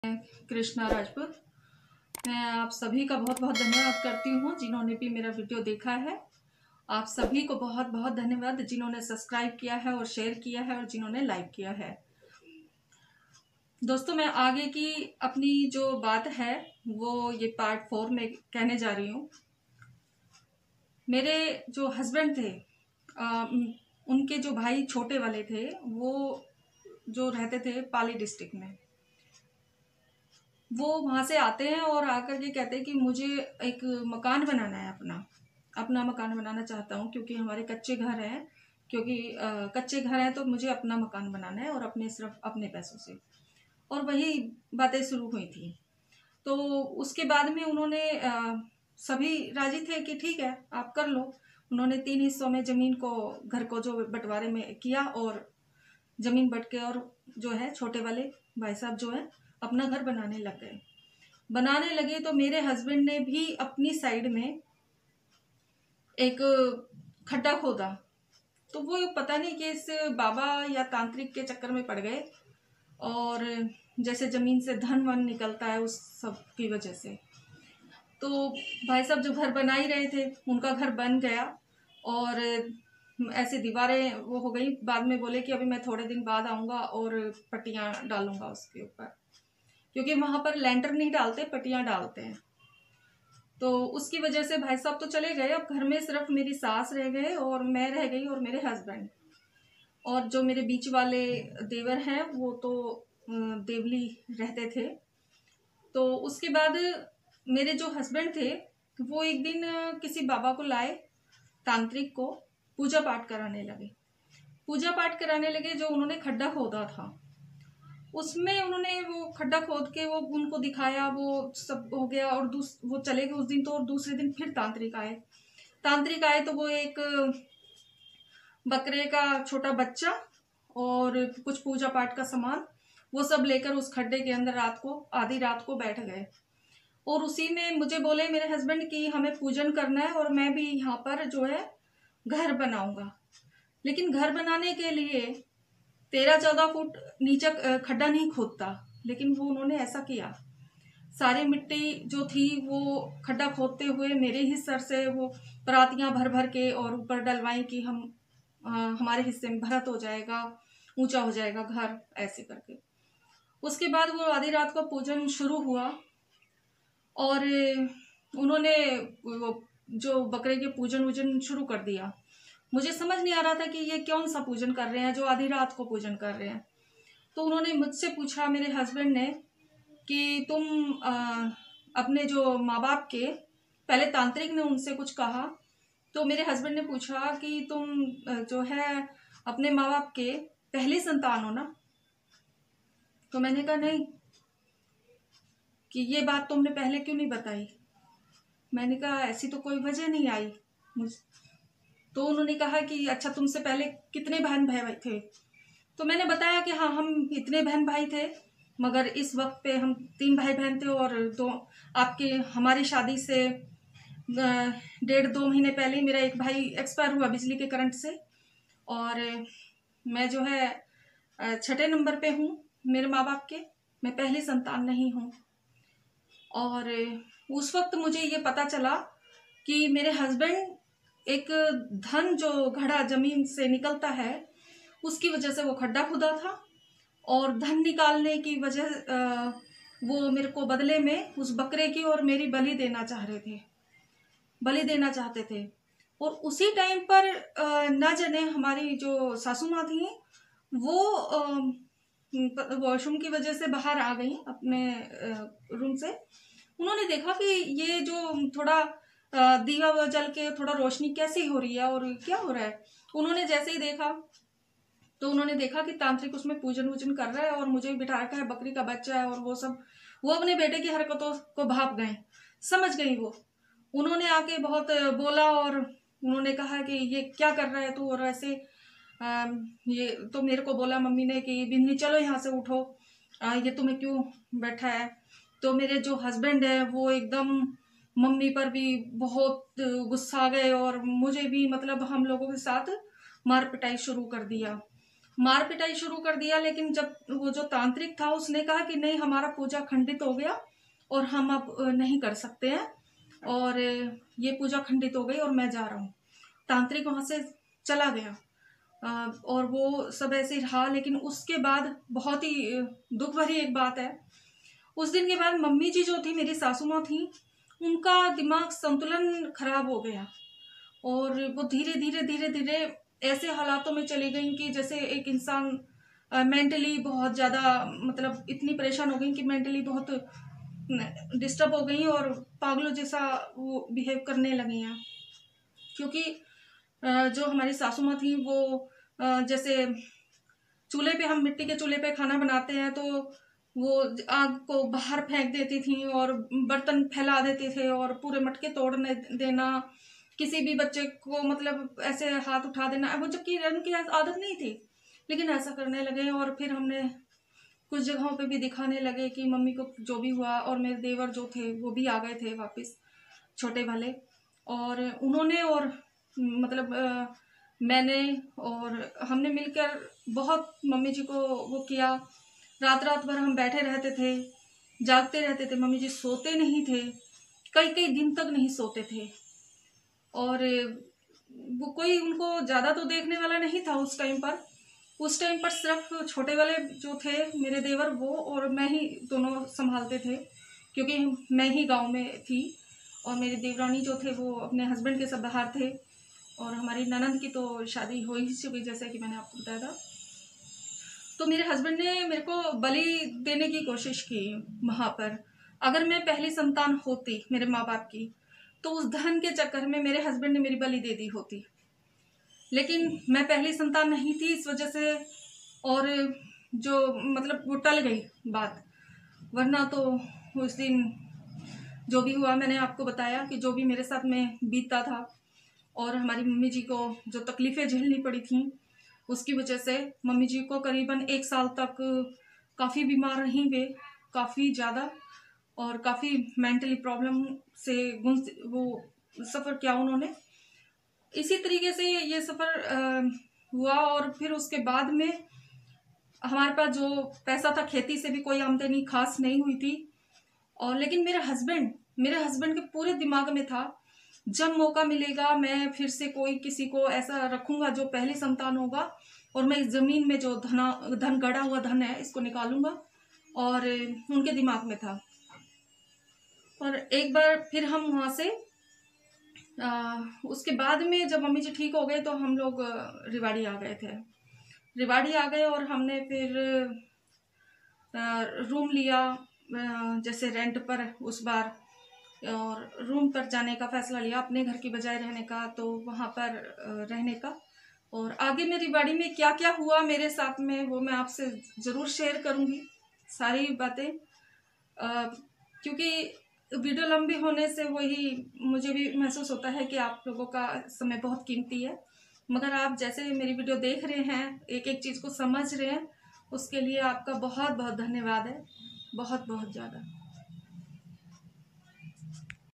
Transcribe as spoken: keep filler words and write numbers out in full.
कृष्णा राजपूत। मैं आप सभी का बहुत बहुत धन्यवाद करती हूँ जिन्होंने भी मेरा वीडियो देखा है। आप सभी को बहुत बहुत धन्यवाद जिन्होंने सब्सक्राइब किया है और शेयर किया है और जिन्होंने लाइक किया है। दोस्तों, मैं आगे की अपनी जो बात है वो ये पार्ट फोर में कहने जा रही हूँ। मेरे जो हस्बैंड थे, आ, उनके जो भाई छोटे वाले थे, वो जो रहते थे पाली डिस्ट्रिक्ट में, वो वहां से आते हैं और आकर के कहते हैं कि मुझे एक मकान बनाना है, अपना अपना मकान बनाना चाहता हूँ क्योंकि हमारे कच्चे घर हैं क्योंकि आ, कच्चे घर हैं तो मुझे अपना मकान बनाना है और अपने सिर्फ अपने पैसों से। और वही बातें शुरू हुई थी। तो उसके बाद में उन्होंने आ, सभी राजी थे कि ठीक है आप कर लो। उन्होंने तीन हिस्सों में जमीन को, घर को जो बंटवारे में किया और जमीन बट के और जो है छोटे वाले भाई साहब जो है अपना घर बनाने लग गए। बनाने लगे तो मेरे हस्बैंड ने भी अपनी साइड में एक खड्डा खोदा। तो वो पता नहीं कि इस बाबा या तांत्रिक के चक्कर में पड़ गए और जैसे जमीन से धन वन निकलता है उस सब की वजह से। तो भाई साहब जो घर बना ही रहे थे उनका घर बन गया और ऐसे दीवारें वो हो गई। बाद में बोले कि अभी मैं थोड़े दिन बाद आऊंगा और पट्टियां डालूंगा उसके ऊपर, क्योंकि वहां पर लेंटर नहीं डालते, पट्टियां डालते हैं। तो उसकी वजह से भाई साहब तो चले गए। अब घर में सिर्फ मेरी सास रह गए और मैं रह गई और मेरे हस्बैंड। और जो मेरे बीच वाले देवर हैं वो तो देवली रहते थे। तो उसके बाद मेरे जो हस्बैंड थे वो एक दिन किसी बाबा को लाए, तांत्रिक को पूजा पाठ कराने लगे। पूजा पाठ कराने लगे। जो उन्होंने खड्डा खोदा था उसमें उन्होंने वो खड्डा खोद के वो उनको दिखाया, वो सब हो गया और दूस वो चले गए उस दिन तो। और दूसरे दिन फिर तांत्रिक आए। तांत्रिक आए तो वो एक बकरे का छोटा बच्चा और कुछ पूजा पाठ का सामान वो सब लेकर उस खड्डे के अंदर रात को, आधी रात को बैठ गए। और उसी में मुझे बोले मेरे हस्बैंड कि हमें पूजन करना है और मैं भी यहाँ पर जो है घर बनाऊंगा। लेकिन घर बनाने के लिए तेरह चौदह फुट नीचे खड्डा नहीं खोदता, लेकिन वो उन्होंने ऐसा किया। सारी मिट्टी जो थी वो खड्डा खोदते हुए मेरे ही सर से वो परातियां भर भर के और ऊपर डलवाई कि हम आ, हमारे हिस्से में भरत हो जाएगा, ऊंचा हो जाएगा घर, ऐसे करके। उसके बाद वो आधी रात को पूजन शुरू हुआ और उन्होंने वो जो बकरे के पूजन वूजन शुरू कर दिया। मुझे समझ नहीं आ रहा था कि ये कौन सा पूजन कर रहे हैं जो आधी रात को पूजन कर रहे हैं। तो उन्होंने मुझसे पूछा, मेरे हस्बैंड ने, कि तुम आ, अपने जो माँ बाप के, पहले तांत्रिक ने उनसे कुछ कहा तो मेरे हस्बैंड ने पूछा कि तुम जो है अपने माँ बाप के पहली संतान हो ना? तो मैंने कहा नहीं। कि ये बात तुमने पहले क्यों नहीं बताई? मैंने कहा ऐसी तो कोई वजह नहीं आई मुझ तो उन्होंने कहा कि अच्छा तुमसे पहले कितने बहन भाई थे? तो मैंने बताया कि हाँ हम इतने बहन भाई थे, मगर इस वक्त पे हम तीन भाई बहन थे और दो आपके हमारी शादी से डेढ़ दो महीने पहले ही मेरा एक भाई एक्सपायर हुआ बिजली के करंट से। और मैं जो है छठे नंबर पे हूँ मेरे माँ बाप के, मैं पहली संतान नहीं हूँ। और उस वक्त मुझे ये पता चला कि मेरे हस्बैंड एक धन जो घड़ा जमीन से निकलता है उसकी वजह से वो खड्डा खुदा था और धन निकालने की वजह वो मेरे को बदले में उस बकरे की और मेरी बलि देना चाह रहे थे, बलि देना चाहते थे। और उसी टाइम पर न जाने हमारी जो सासू माँ थी वो वॉशरूम की वजह से बाहर आ गई अपने रूम से। उन्होंने देखा कि ये जो थोड़ा दीवा जल के थोड़ा रोशनी कैसी हो रही है और क्या हो रहा है। उन्होंने जैसे ही देखा तो उन्होंने देखा कि तांत्रिक उसमें पूजन वूजन कर रहा है और मुझे बिठा रखा है, बकरी का बच्चा है और वो सब। वो अपने बेटे की हरकतों को भाप गए, समझ गई वो। उन्होंने आके बहुत बोला और उन्होंने कहा कि ये क्या कर रहा है तू, और ऐसे आ, ये तो मेरे को बोला मम्मी ने कि बिन्नी चलो यहाँ से उठो, आ, ये तुम्हें क्यों बैठा है। तो मेरे जो हस्बैंड है वो एकदम मम्मी पर भी बहुत गुस्सा गए और मुझे भी, मतलब हम लोगों के साथ मार पिटाई शुरू कर दिया। मार पिटाई शुरू कर दिया। लेकिन जब वो जो तांत्रिक था उसने कहा कि नहीं, हमारा पूजा खंडित हो गया और हम अब नहीं कर सकते हैं, और ये पूजा खंडित हो गई और मैं जा रहा हूँ। तांत्रिक वहां से चला गया और वो सब ऐसे ही रहा। लेकिन उसके बाद बहुत ही दुख भरी एक बात है, उस दिन के बाद मम्मी जी जो थी, मेरी सासू माँ थी, उनका दिमाग संतुलन खराब हो गया और वो धीरे धीरे धीरे धीरे ऐसे हालातों में चली गई कि जैसे एक इंसान मेंटली बहुत ज़्यादा, मतलब इतनी परेशान हो गई कि मेंटली बहुत डिस्टर्ब हो गई और पागलों जैसा वो बिहेव करने लगी हैं। क्योंकि जो हमारी सासू माँ थी वो जैसे चूल्हे पे, हम मिट्टी के चूल्हे पे खाना बनाते हैं तो वो आग को बाहर फेंक देती थी और बर्तन फैला देते थे और पूरे मटके तोड़ने देना, किसी भी बच्चे को मतलब ऐसे हाथ उठा देना, वो जबकि उनकी आदत नहीं थी, लेकिन ऐसा करने लगे। और फिर हमने कुछ जगहों पे भी दिखाने लगे कि मम्मी को जो भी हुआ, और मेरे देवर जो थे वो भी आ गए थे वापस, छोटे वाले, और उन्होंने और मतलब आ, मैंने और हमने मिलकर बहुत मम्मी जी को वो किया। रात रात भर हम बैठे रहते थे, जागते रहते थे, मम्मी जी सोते नहीं थे, कई कई दिन तक नहीं सोते थे। और वो कोई उनको ज़्यादा तो देखने वाला नहीं था उस टाइम पर। उस टाइम पर सिर्फ छोटे वाले जो थे मेरे देवर, वो और मैं ही दोनों संभालते थे, क्योंकि मैं ही गांव में थी और मेरी देवरानी जो थे वो अपने हस्बैंड के सब बाहर थे, और हमारी ननंद की तो शादी हो ही चुकी, जैसे कि मैंने आपको बताया था। तो मेरे हस्बैंड ने मेरे को बलि देने की कोशिश की वहाँ पर। अगर मैं पहली संतान होती मेरे माँ बाप की, तो उस धन के चक्कर में मेरे हस्बैंड ने मेरी बलि दे दी होती। लेकिन मैं पहली संतान नहीं थी, इस वजह से, और जो मतलब वो टल गई बात, वरना तो उस दिन जो भी हुआ मैंने आपको बताया कि जो भी मेरे साथ में बीतता था, और हमारी मम्मी जी को जो तकलीफ़ें झेलनी पड़ी थी उसकी वजह से मम्मी जी को करीबन एक साल तक काफ़ी बीमार रहीं वे, काफ़ी ज़्यादा, और काफ़ी मेंटली प्रॉब्लम से गुंज वो सफ़र किया उन्होंने। इसी तरीके से ये सफ़र हुआ। और फिर उसके बाद में हमारे पास जो पैसा था, खेती से भी कोई आमदनी खास नहीं हुई थी। और लेकिन मेरे हस्बैंड मेरे हस्बैंड के पूरे दिमाग में था, जब मौका मिलेगा मैं फिर से कोई किसी को ऐसा रखूंगा जो पहली संतान होगा, और मैं इस जमीन में जो धना धन गड़ा हुआ धन है इसको निकालूंगा, और उनके दिमाग में था। और एक बार फिर हम वहाँ से आ, उसके बाद में जब मम्मी जी ठीक हो गए तो हम लोग रिवाड़ी आ गए थे। रिवाड़ी आ गए और हमने फिर आ, रूम लिया, जैसे रेंट पर उस बार, और रूम पर जाने का फैसला लिया अपने घर की बजाय रहने का, तो वहाँ पर रहने का। और आगे मेरी रिवाड़ी में क्या क्या हुआ मेरे साथ में वो मैं आपसे ज़रूर शेयर करूँगी सारी बातें, क्योंकि वीडियो लंबी होने से वही मुझे भी महसूस होता है कि आप लोगों का समय बहुत कीमती है, मगर आप जैसे मेरी वीडियो देख रहे हैं, एक एक चीज़ को समझ रहे हैं, उसके लिए आपका बहुत बहुत धन्यवाद है, बहुत बहुत ज़्यादा।